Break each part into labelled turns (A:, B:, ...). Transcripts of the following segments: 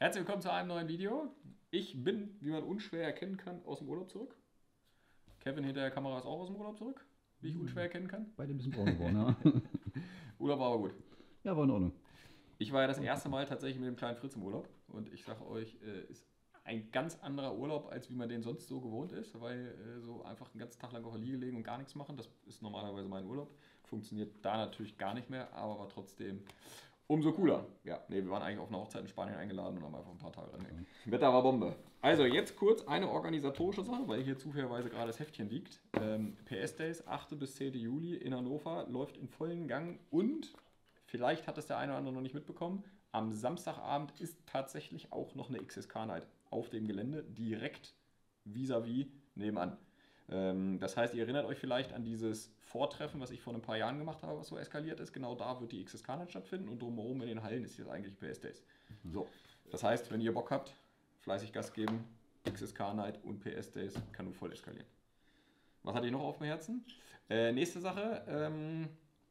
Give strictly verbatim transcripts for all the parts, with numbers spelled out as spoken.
A: Herzlich willkommen zu einem neuen Video. Ich bin, wie man unschwer erkennen kann, aus dem Urlaub zurück. Kevin hinter der Kamera ist auch aus dem Urlaub zurück, wie ich unschwer erkennen kann.
B: Beide ein bisschen braun geworden, ja.
A: Urlaub war aber gut.
B: Ja, war in Ordnung.
A: Ich war ja das erste Mal tatsächlich mit dem kleinen Fritz im Urlaub und ich sage euch, äh, ist ein ganz anderer Urlaub, als wie man den sonst so gewohnt ist, weil äh, so einfach einen ganzen Tag lang auf der Liege legen und gar nichts machen, das ist normalerweise mein Urlaub. Funktioniert da natürlich gar nicht mehr, aber war trotzdem umso cooler. Ja, nee, wir waren eigentlich auf eine Hochzeit in Spanien eingeladen und haben einfach ein paar Tage dran. Wetter war Bombe. Also jetzt kurz eine organisatorische Sache, weil hier zufälligerweise gerade das Heftchen liegt. Ähm, P S Days, achter bis zehnter Juli in Hannover, läuft in vollen Gang und vielleicht hat es der eine oder andere noch nicht mitbekommen, am Samstagabend ist tatsächlich auch noch eine X S K-Night auf dem Gelände, direkt vis-à-vis nebenan. Ähm, das heißt, ihr erinnert euch vielleicht an dieses Vortreffen, was ich vor ein paar Jahren gemacht habe, was so eskaliert ist. Genau da wird die X S K-Night stattfinden und drumherum in den Hallen ist jetzt eigentlich P S Days. Mhm. So, das heißt, wenn ihr Bock habt, fleißig Gas geben, X S K-Night und P S Days kann nur voll eskalieren. Was hatte ich noch auf dem Herzen? Äh, nächste Sache, ähm,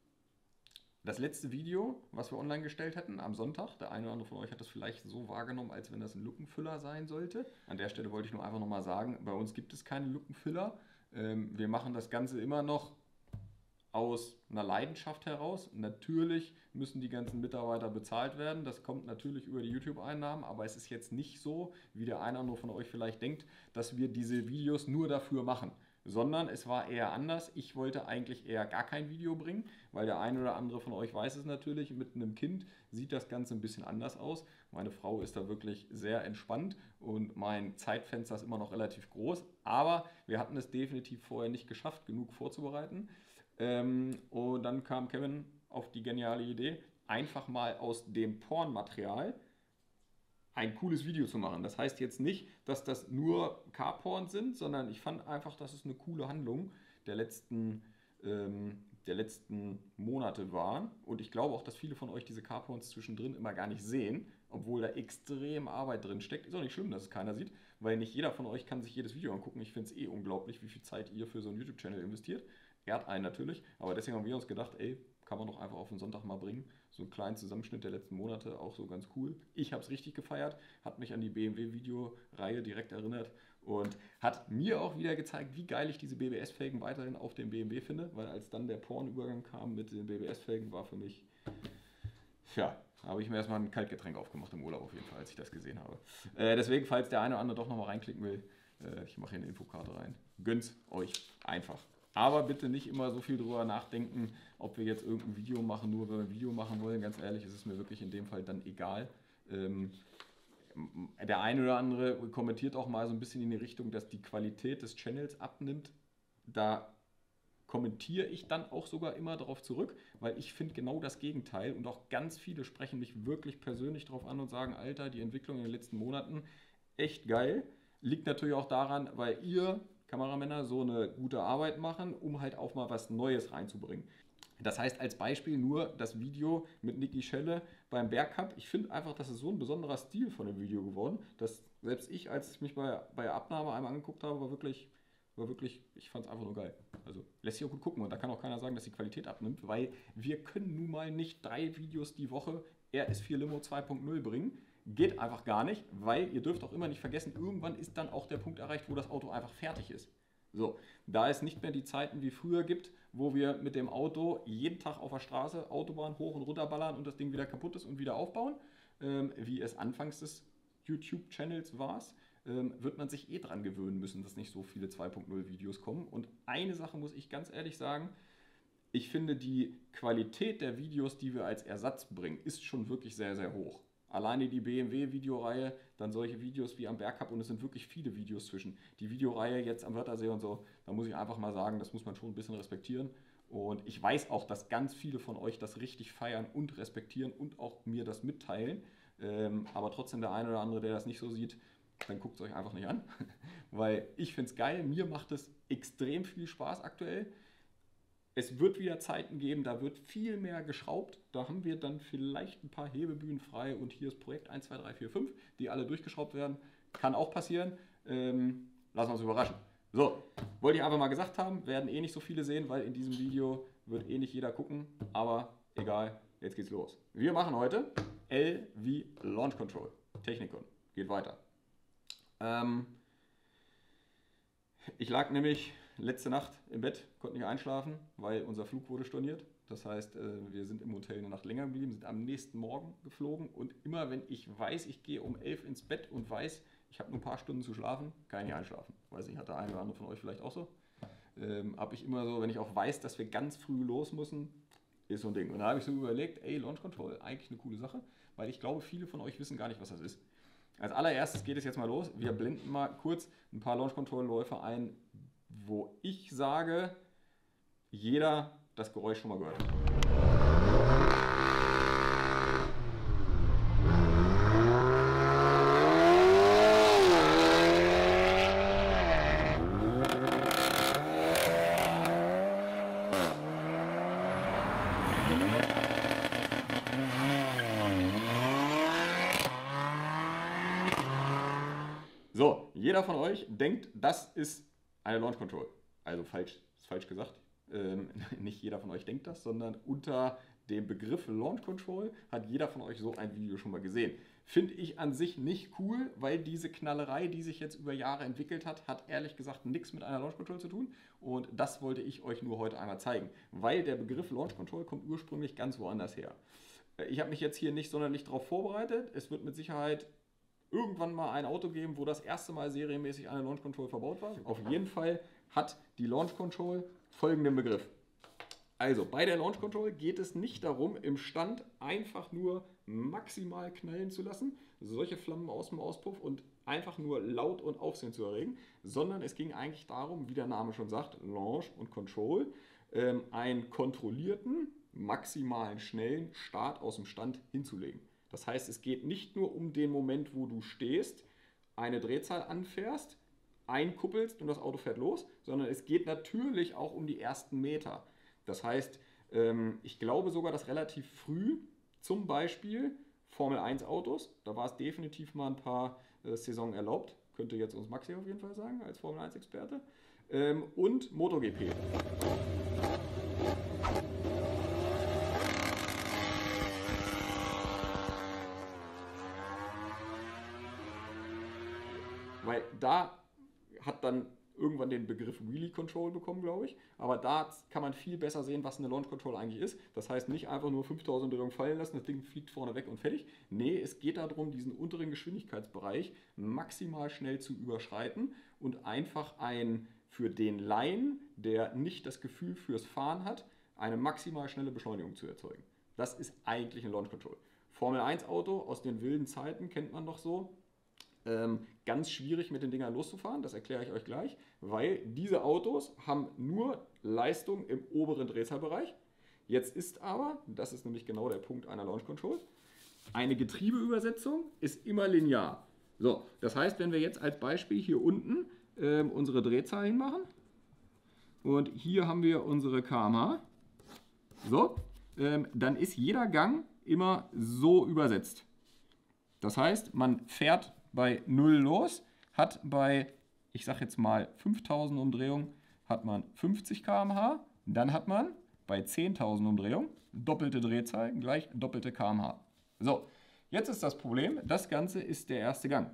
A: das letzte Video, was wir online gestellt hatten am Sonntag, der eine oder andere von euch hat das vielleicht so wahrgenommen, als wenn das ein Lückenfüller sein sollte. An der Stelle wollte ich nur einfach nochmal sagen, bei uns gibt es keine Lückenfüller. Ähm, wir machen das Ganze immer noch aus einer Leidenschaft heraus. Natürlich müssen die ganzen Mitarbeiter bezahlt werden. Das kommt natürlich über die YouTube-Einnahmen, aber es ist jetzt nicht so, wie der eine oder andere von euch vielleicht denkt, dass wir diese Videos nur dafür machen. Sondern es war eher anders. Ich wollte eigentlich eher gar kein Video bringen, weil der eine oder andere von euch weiß es natürlich, mit einem Kind sieht das Ganze ein bisschen anders aus. Meine Frau ist da wirklich sehr entspannt und mein Zeitfenster ist immer noch relativ groß, aber wir hatten es definitiv vorher nicht geschafft, genug vorzubereiten. Ähm, und dann kam Kevin auf die geniale Idee, einfach mal aus dem Pornmaterial ein cooles Video zu machen. Das heißt jetzt nicht, dass das nur Carporn sind, sondern ich fand einfach, dass es eine coole Handlung der letzten, ähm, der letzten Monate war. Und ich glaube auch, dass viele von euch diese Carporns zwischendrin immer gar nicht sehen, obwohl da extrem Arbeit drin steckt. Ist auch nicht schlimm, dass es keiner sieht, weil nicht jeder von euch kann sich jedes Video angucken. Ich finde es eh unglaublich, wie viel Zeit ihr für so einen YouTube-Channel investiert. Ehrt einen natürlich, aber deswegen haben wir uns gedacht, ey, kann man doch einfach auf den Sonntag mal bringen. So einen kleinen Zusammenschnitt der letzten Monate, auch so ganz cool. Ich habe es richtig gefeiert, hat mich an die B M W-Videoreihe direkt erinnert und hat mir auch wieder gezeigt, wie geil ich diese B B S-Felgen weiterhin auf dem B M W finde, weil als dann der Pornübergang kam mit den B B S-Felgen, war für mich, ja, habe ich mir erstmal ein Kaltgetränk aufgemacht im Urlaub auf jeden Fall, als ich das gesehen habe. Äh, deswegen, falls der eine oder andere doch nochmal reinklicken will, äh, ich mache hier eine Infokarte rein. Gönnt's euch einfach. Aber bitte nicht immer so viel drüber nachdenken, ob wir jetzt irgendein Video machen, nur wenn wir ein Video machen wollen. Ganz ehrlich, ist es mir wirklich in dem Fall dann egal. Ähm, der eine oder andere kommentiert auch mal so ein bisschen in die Richtung, dass die Qualität des Channels abnimmt. Da kommentiere ich dann auch sogar immer darauf zurück, weil ich finde genau das Gegenteil. Und auch ganz viele sprechen mich wirklich persönlich darauf an und sagen, Alter, die Entwicklung in den letzten Monaten, echt geil. Liegt natürlich auch daran, weil ihr Kameramänner so eine gute Arbeit machen, um halt auch mal was Neues reinzubringen. Das heißt als Beispiel nur das Video mit Niki Schelle beim Bergcup. Ich finde einfach, das ist so ein besonderer Stil von dem Video geworden, dass selbst ich, als ich mich bei, bei Abnahme einmal angeguckt habe, war wirklich, war wirklich, ich fand es einfach nur geil. Also lässt sich auch gut gucken und da kann auch keiner sagen, dass die Qualität abnimmt, weil wir können nun mal nicht drei Videos die Woche R S vier Limo zwei Punkt null bringen. Geht einfach gar nicht, weil ihr dürft auch immer nicht vergessen, irgendwann ist dann auch der Punkt erreicht, wo das Auto einfach fertig ist. So, da es nicht mehr die Zeiten wie früher gibt, wo wir mit dem Auto jeden Tag auf der Straße Autobahn hoch und runter ballern und das Ding wieder kaputt ist und wieder aufbauen, ähm, wie es anfangs des YouTube-Channels war, ähm, wird man sich eh dran gewöhnen müssen, dass nicht so viele zwei Punkt null Videos kommen. Und eine Sache muss ich ganz ehrlich sagen, ich finde die Qualität der Videos, die wir als Ersatz bringen, ist schon wirklich sehr, sehr hoch. Alleine die B M W-Videoreihe, dann solche Videos wie am Bergcup und es sind wirklich viele Videos zwischen. Die Videoreihe jetzt am Wörthersee und so, da muss ich einfach mal sagen, das muss man schon ein bisschen respektieren. Und ich weiß auch, dass ganz viele von euch das richtig feiern und respektieren und auch mir das mitteilen. Ähm, aber trotzdem der eine oder andere, der das nicht so sieht, dann guckt es euch einfach nicht an. Weil ich finde es geil, mir macht es extrem viel Spaß aktuell. Es wird wieder Zeiten geben, da wird viel mehr geschraubt. Da haben wir dann vielleicht ein paar Hebebühnen frei und hier ist Projekt eins, zwei, drei, vier, fünf, die alle durchgeschraubt werden. Kann auch passieren. Ähm, lassen wir uns überraschen. So, wollte ich einfach mal gesagt haben, werden eh nicht so viele sehen, weil in diesem Video wird eh nicht jeder gucken. Aber egal, jetzt geht's los. Wir machen heute L wie Launch Control. Technikon. Geht weiter. Ähm, ich lag nämlich letzte Nacht im Bett, konnte nicht einschlafen, weil unser Flug wurde storniert. Das heißt, wir sind im Hotel eine Nacht länger geblieben, sind am nächsten Morgen geflogen. Und immer wenn ich weiß, ich gehe um elf ins Bett und weiß, ich habe nur ein paar Stunden zu schlafen, kann ich nicht einschlafen. Weiß ich, hat der eine oder andere von euch vielleicht auch so. Ähm, habe ich immer so, wenn ich auch weiß, dass wir ganz früh los müssen, ist so ein Ding. Und da habe ich so überlegt, ey, Launch Control, eigentlich eine coole Sache, weil ich glaube, viele von euch wissen gar nicht, was das ist. Als allererstes geht es jetzt mal los. Wir blenden mal kurz ein paar Launch Control Läufe ein, wo ich sage, jeder das Geräusch schon mal gehört hat. So, jeder von euch denkt, das ist eine Launch Control. Also falsch, ist falsch gesagt. Ähm, nicht jeder von euch denkt das, sondern unter dem Begriff Launch Control hat jeder von euch so ein Video schon mal gesehen. Finde ich an sich nicht cool, weil diese Knallerei, die sich jetzt über Jahre entwickelt hat, hat ehrlich gesagt nichts mit einer Launch Control zu tun. Und das wollte ich euch nur heute einmal zeigen, weil der Begriff Launch Control kommt ursprünglich ganz woanders her. Ich habe mich jetzt hier nicht sonderlich darauf vorbereitet. Es wird mit Sicherheit irgendwann mal ein Auto geben, wo das erste Mal serienmäßig eine Launch Control verbaut war. Auf jeden Fall hat die Launch Control folgenden Begriff. Also bei der Launch Control geht es nicht darum, im Stand einfach nur maximal knallen zu lassen, solche Flammen aus dem Auspuff und einfach nur laut und Aufsehen zu erregen, sondern es ging eigentlich darum, wie der Name schon sagt, Launch und Control, ähm, einen kontrollierten, maximalen, schnellen Start aus dem Stand hinzulegen. Das heißt, es geht nicht nur um den Moment, wo du stehst, eine Drehzahl anfährst, einkuppelst und das Auto fährt los, sondern es geht natürlich auch um die ersten Meter. Das heißt, ich glaube sogar, dass relativ früh, zum Beispiel Formel eins Autos, da war es definitiv mal ein paar Saisonen erlaubt, könnte jetzt uns Maxi auf jeden Fall sagen, als Formel eins Experte, und MotoGP. Weil da hat dann irgendwann den Begriff Wheelie Control bekommen, glaube ich. Aber da kann man viel besser sehen, was eine Launch Control eigentlich ist. Das heißt, nicht einfach nur fünftausend Umdrehungen fallen lassen, das Ding fliegt vorne weg und fertig. Nee, es geht darum, diesen unteren Geschwindigkeitsbereich maximal schnell zu überschreiten und einfach ein für den Laien, der nicht das Gefühl fürs Fahren hat, eine maximal schnelle Beschleunigung zu erzeugen. Das ist eigentlich ein Launch Control. Formel eins Auto aus den wilden Zeiten kennt man doch so. Ähm, ganz schwierig mit den Dingern loszufahren, das erkläre ich euch gleich, weil diese Autos haben nur Leistung im oberen Drehzahlbereich. Jetzt ist aber, das ist nämlich genau der Punkt einer Launch Control, eine Getriebeübersetzung ist immer linear. So, das heißt, wenn wir jetzt als Beispiel hier unten ähm, unsere Drehzahl hinmachen und hier haben wir unsere K M H, so, ähm, dann ist jeder Gang immer so übersetzt. Das heißt, man fährt bei null los, hat bei, ich sag jetzt mal fünftausend Umdrehungen, hat man fünfzig Kilometer pro Stunde, dann hat man bei zehntausend Umdrehungen doppelte Drehzahl gleich doppelte Kilometer pro Stunde. So, jetzt ist das Problem, das Ganze ist der erste Gang.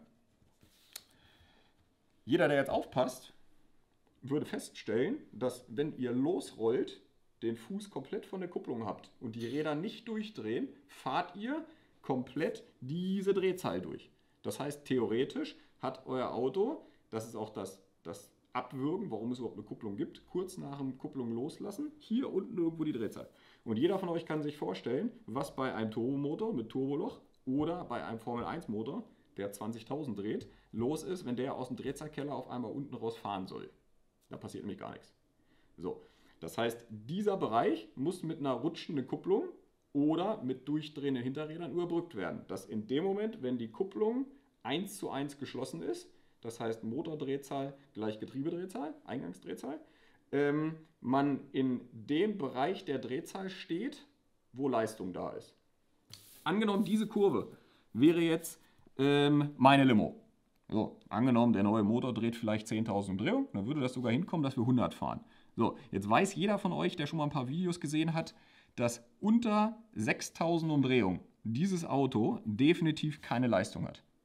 A: Jeder, der jetzt aufpasst, würde feststellen, dass wenn ihr losrollt, den Fuß komplett von der Kupplung habt und die Räder nicht durchdrehen, fahrt ihr komplett diese Drehzahl durch. Das heißt, theoretisch hat euer Auto, das ist auch das, das Abwürgen, warum es überhaupt eine Kupplung gibt, kurz nach dem Kupplung loslassen, hier unten irgendwo die Drehzahl. Und jeder von euch kann sich vorstellen, was bei einem Turbomotor mit Turboloch oder bei einem Formel eins Motor, der zwanzigtausend dreht, los ist, wenn der aus dem Drehzahlkeller auf einmal unten raus fahren soll. Da passiert nämlich gar nichts. So, das heißt, dieser Bereich muss mit einer rutschenden Kupplung oder mit durchdrehenden Hinterrädern überbrückt werden. Dass in dem Moment, wenn die Kupplung eins zu eins geschlossen ist, das heißt Motordrehzahl gleich Getriebedrehzahl, Eingangsdrehzahl, ähm, man in dem Bereich der Drehzahl steht, wo Leistung da ist. Angenommen, diese Kurve wäre jetzt ähm, meine Limo. So, angenommen, der neue Motor dreht vielleicht zehntausend Umdrehungen, dann würde das sogar hinkommen, dass wir hundert fahren. So, jetzt weiß jeder von euch, der schon mal ein paar Videos gesehen hat, dass unter sechstausend Umdrehungen dieses Auto definitiv keine Leistung hat.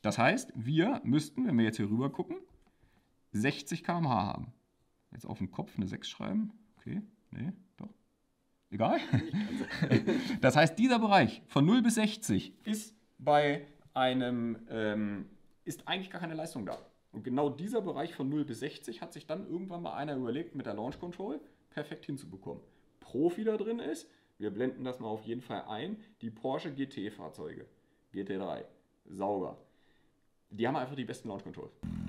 A: Das heißt, wir müssten, wenn wir jetzt hier rüber gucken, sechzig Kilometer pro Stunde haben. Jetzt auf den Kopf eine sechs schreiben. Okay, nee, doch. Egal. Das heißt, dieser Bereich von null bis sechzig ist bei einem, ähm, ist eigentlich gar keine Leistung da. Und genau dieser Bereich von null bis sechzig hat sich dann irgendwann mal einer überlegt, mit der Launch Control perfekt hinzubekommen. Profi da drin ist, wir blenden das mal auf jeden Fall ein, die Porsche G T-Fahrzeuge, G T drei, Sauger. Die haben einfach die besten Launch Control.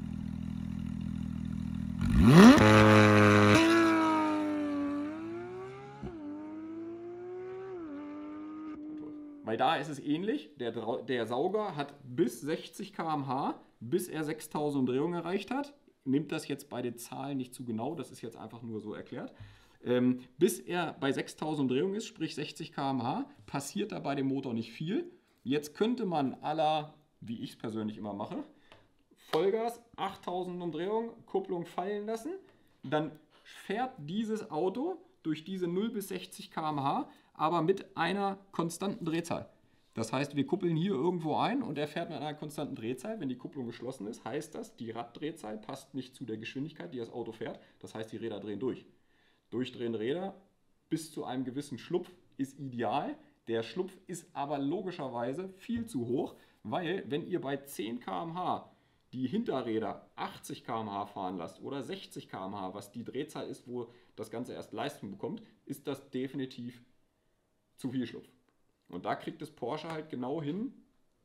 A: Weil da ist es ähnlich, der, der Sauger hat bis sechzig Kilometer pro Stunde, bis er sechstausend Umdrehungen erreicht hat. Nimmt das jetzt bei den Zahlen nicht zu genau, das ist jetzt einfach nur so erklärt. Ähm, bis er bei sechstausend Umdrehungen ist, sprich sechzig Kilometer pro Stunde, passiert da bei dem Motor nicht viel. Jetzt könnte man à la, wie ich es persönlich immer mache, Vollgas, achttausend Umdrehungen, Kupplung fallen lassen, dann fährt dieses Auto durch diese null bis sechzig Kilometer pro Stunde, aber mit einer konstanten Drehzahl. Das heißt, wir kuppeln hier irgendwo ein und er fährt mit einer konstanten Drehzahl. Wenn die Kupplung geschlossen ist, heißt das, die Raddrehzahl passt nicht zu der Geschwindigkeit, die das Auto fährt. Das heißt, die Räder drehen durch. Durchdrehende Räder bis zu einem gewissen Schlupf ist ideal. Der Schlupf ist aber logischerweise viel zu hoch, weil wenn ihr bei zehn Kilometer pro Stunde die Hinterräder achtzig Kilometer pro Stunde fahren lasst oder sechzig Kilometer pro Stunde, was die Drehzahl ist, wo das Ganze erst Leistung bekommt, ist das definitiv zu viel Schlupf. Und da kriegt es Porsche halt genau hin,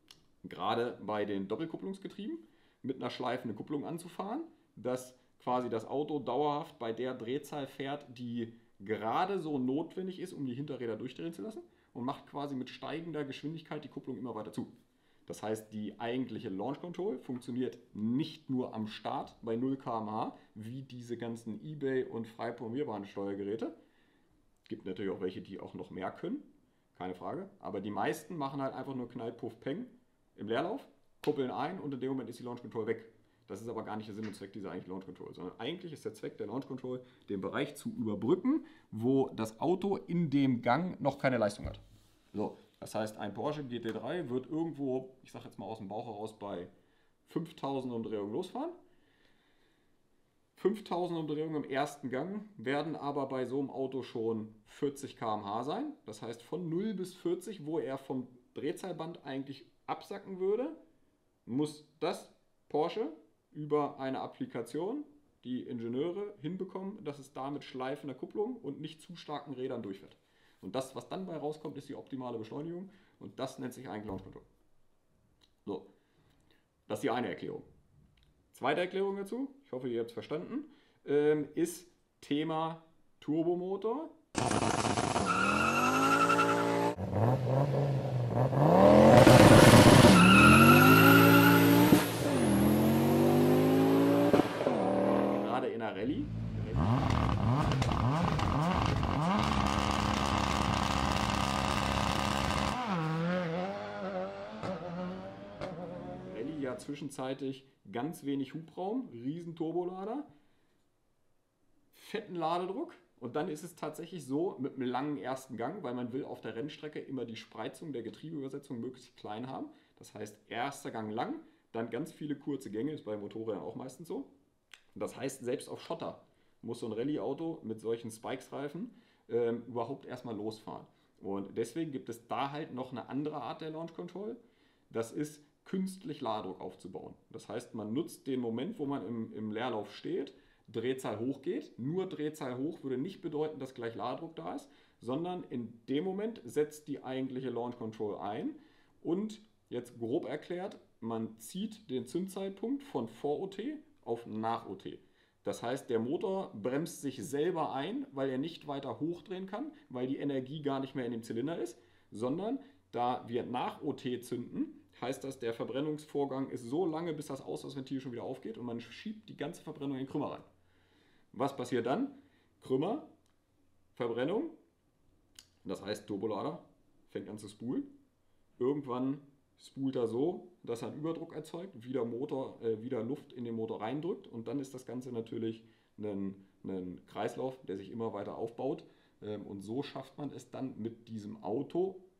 A: gerade bei den Doppelkupplungsgetrieben, mit einer schleifenden Kupplung anzufahren, dass quasi das Auto dauerhaft bei der Drehzahl fährt, die gerade so notwendig ist, um die Hinterräder durchdrehen zu lassen und macht quasi mit steigender Geschwindigkeit die Kupplung immer weiter zu. Das heißt, die eigentliche Launch Control funktioniert nicht nur am Start bei null Kilometer pro Stunde, wie diese ganzen eBay und frei programmierbaren Steuergeräte. Es gibt natürlich auch welche, die auch noch mehr können, keine Frage. Aber die meisten machen halt einfach nur Knall, Puff, Peng im Leerlauf, kuppeln ein und in dem Moment ist die Launch Control weg. Das ist aber gar nicht der Sinn und Zweck dieser eigentlichen Launch Control, sondern eigentlich ist der Zweck der Launch Control, den Bereich zu überbrücken, wo das Auto in dem Gang noch keine Leistung hat. So, das heißt, ein Porsche G T drei wird irgendwo, ich sage jetzt mal aus dem Bauch heraus, bei fünftausend Umdrehungen losfahren. fünftausend Umdrehungen im ersten Gang werden aber bei so einem Auto schon vierzig Kilometer pro Stunde sein. Das heißt, von null bis vierzig, wo er vom Drehzahlband eigentlich absacken würde, muss das Porsche über eine Applikation, die Ingenieure hinbekommen, dass es da mit schleifender Kupplung und nicht zu starken Rädern durchfährt. Und das, was dann bei rauskommt, ist die optimale Beschleunigung und das nennt sich eigentlich Launch Control. So, das ist die eine Erklärung. Zweite Erklärung dazu, ich hoffe, ihr habt es verstanden, ähm, ist Thema Turbomotor. Gerade in der Rallye. Rallye ja zwischenzeitlich ganz wenig Hubraum, riesen Turbolader, fetten Ladedruck und dann ist es tatsächlich so mit einem langen ersten Gang, weil man will auf der Rennstrecke immer die Spreizung der Getriebeübersetzung möglichst klein haben. Das heißt, erster Gang lang, dann ganz viele kurze Gänge, ist bei Motorrädern auch meistens so. Das heißt, selbst auf Schotter muss so ein Rallye-Auto mit solchen Spikes-Reifen äh, überhaupt erstmal losfahren. Und deswegen gibt es da halt noch eine andere Art der Launch Control. Das ist künstlich Ladedruck aufzubauen. Das heißt, man nutzt den Moment, wo man im, im Leerlauf steht, Drehzahl hoch geht. Nur Drehzahl hoch würde nicht bedeuten, dass gleich Ladedruck da ist, sondern in dem Moment setzt die eigentliche Launch Control ein und jetzt grob erklärt, man zieht den Zündzeitpunkt von Vor-O T auf Nach-O T. Das heißt, der Motor bremst sich selber ein, weil er nicht weiter hochdrehen kann, weil die Energie gar nicht mehr in dem Zylinder ist, sondern da wir Nach-O T zünden, heißt das, der Verbrennungsvorgang ist so lange, bis das Auslassventil schon wieder aufgeht und man schiebt die ganze Verbrennung in den Krümmer rein. Was passiert dann? Krümmer, Verbrennung, das heißt Turbolader fängt an zu spulen. Irgendwann spult er so, dass er einen Überdruck erzeugt, wieder, Motor, äh, wieder Luft in den Motor reindrückt und dann ist das Ganze natürlich ein, ein Kreislauf, der sich immer weiter aufbaut ähm, und so schafft man es dann mit diesem Auto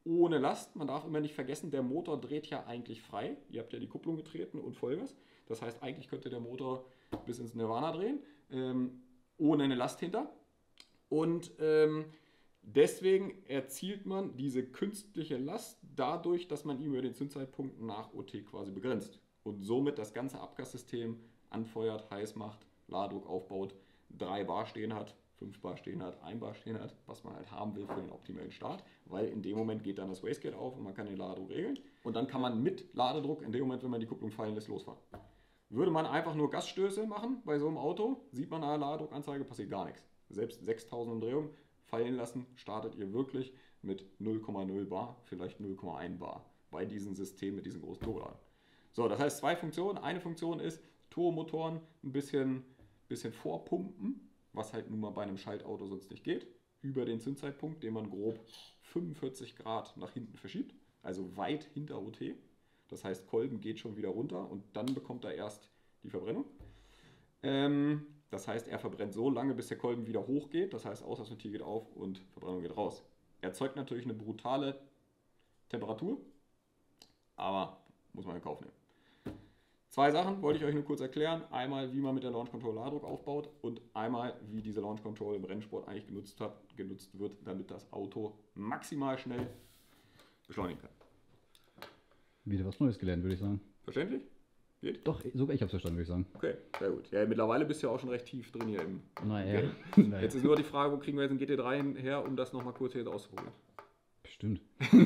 A: ohne Last. Man darf immer nicht vergessen, der Motor dreht ja eigentlich frei. Ihr habt ja die Kupplung getreten und Vollgas. Das heißt, eigentlich könnte der Motor bis ins Nirvana drehen, ähm, ohne eine Last hinter. Und ähm, deswegen erzielt man diese künstliche Last dadurch, dass man ihn über den Zündzeitpunkt nach O T quasi begrenzt. Und somit das ganze Abgassystem anfeuert, heiß macht, Ladedruck aufbaut, drei Bar stehen hat, fünf Bar stehen hat, ein Bar stehen hat, was man halt haben will für den optimalen Start, weil in dem Moment geht dann das Wastegate auf und man kann den Ladedruck regeln und dann kann man mit Ladedruck in dem Moment, wenn man die Kupplung fallen lässt, losfahren. Würde man einfach nur Gasstöße machen bei so einem Auto, sieht man eine Ladedruckanzeige, passiert gar nichts. Selbst sechstausend Umdrehungen fallen lassen, startet ihr wirklich mit null Komma null Bar, vielleicht null Komma eins Bar bei diesem System mit diesen großen Turboladen. So, das heißt zwei Funktionen. Eine Funktion ist, Turbomotoren ein bisschen, bisschen vorpumpen, was halt nun mal bei einem Schaltauto sonst nicht geht, über den Zündzeitpunkt, den man grob fünfundvierzig Grad nach hinten verschiebt, also weit hinter O T. Das heißt, Kolben geht schon wieder runter und dann bekommt er erst die Verbrennung. Ähm, das heißt, er verbrennt so lange, bis der Kolben wieder hochgeht. Das heißt, Auslassventil geht auf und Verbrennung geht raus. Erzeugt natürlich eine brutale Temperatur, aber muss man in Kauf nehmen. Zwei Sachen wollte ich euch nur kurz erklären. Einmal, wie man mit der Launch Control Ladedruck aufbaut und einmal, wie diese Launch Control im Rennsport eigentlich genutzt, hat, genutzt wird, damit das Auto maximal schnell beschleunigen kann.
B: Wieder was Neues gelernt, würde ich sagen.
A: Verständlich? Geht?
B: Doch, sogar ich habe es verstanden, würde ich sagen.
A: Okay, sehr gut. Ja, mittlerweile bist du ja auch schon recht tief drin hier im
B: Naja.
A: Game.
B: naja.
A: Jetzt ist nur die Frage, wo kriegen wir jetzt einen G T drei her, um das nochmal kurz hier auszuprobieren.
B: Bestimmt.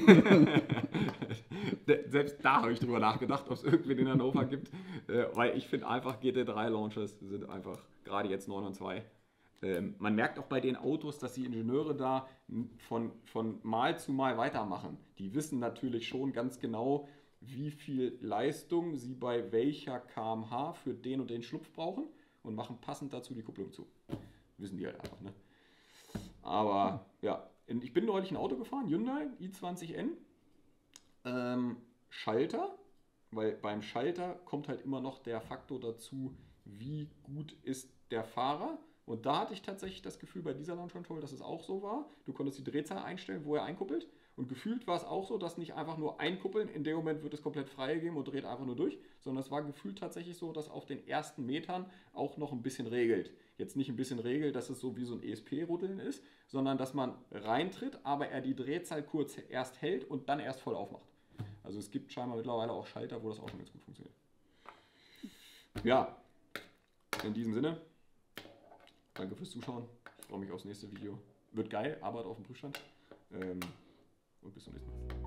A: Selbst da habe ich drüber nachgedacht, ob es irgendwie in Hannover gibt, äh, weil ich finde einfach G T drei Launches sind einfach, gerade jetzt neun und zwei. Ähm, man merkt auch bei den Autos, dass die Ingenieure da von, von Mal zu Mal weitermachen. Die wissen natürlich schon ganz genau, wie viel Leistung sie bei welcher Kilometer pro Stunde für den und den Schlupf brauchen und machen passend dazu die Kupplung zu. Wissen die halt einfach, ne? Aber ja, ich bin neulich ein Auto gefahren, Hyundai i zwanzig N. Ähm, Schalter, weil beim Schalter kommt halt immer noch der Faktor dazu, wie gut ist der Fahrer. Und da hatte ich tatsächlich das Gefühl bei dieser Launch Control, dass es auch so war. Du konntest die Drehzahl einstellen, wo er einkuppelt. Und gefühlt war es auch so, dass nicht einfach nur einkuppeln, in dem Moment wird es komplett freigegeben und dreht einfach nur durch, sondern es war gefühlt tatsächlich so, dass auf den ersten Metern auch noch ein bisschen regelt. Jetzt nicht ein bisschen regelt, dass es so wie so ein E S P-Ruddeln ist, sondern dass man reintritt, aber er die Drehzahl kurz erst hält und dann erst voll aufmacht. Also es gibt scheinbar mittlerweile auch Schalter, wo das auch schon ganz gut funktioniert. Ja, in diesem Sinne, danke fürs Zuschauen. Ich freue mich aufs nächste Video. Wird geil, Arbeit auf dem Prüfstand. Ähm, und bis zum nächsten Mal.